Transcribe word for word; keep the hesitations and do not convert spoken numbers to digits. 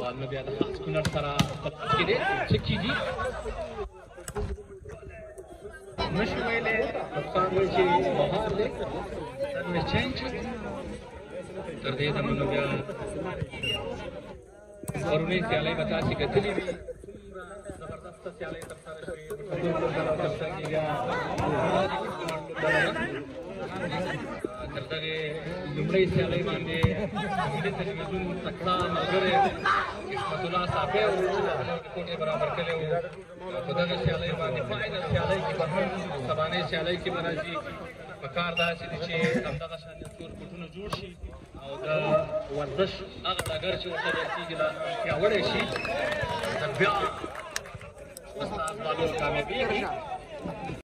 بال نو بیا د خاص کونړ سره په لاس کې دی څه کېږي نشو ویلې نقصان دی چې بهار دی سرویس چینج تر دې دمه نو بیا پرونی سیالۍ به تاسې کتلې وي زبردسته سیالۍ ترسره شوې تر دغې لومړۍ سیالۍ باندې ملي تلویزیون تکړه ملګری حکمت الله صافی و چې د کوټې برابر کړی و په دغه سیالۍ باندې فاینل سیالۍ کې به هم سبانۍ سیالۍ کې به راځي په کار داسې دی چې همدغه شان یو څو رپوټونه جوړ شي او د ورزش هغه ډګر چې ورته ویل کېږي لا پیاوړی شي د بیا استاد بالور کامیابېږي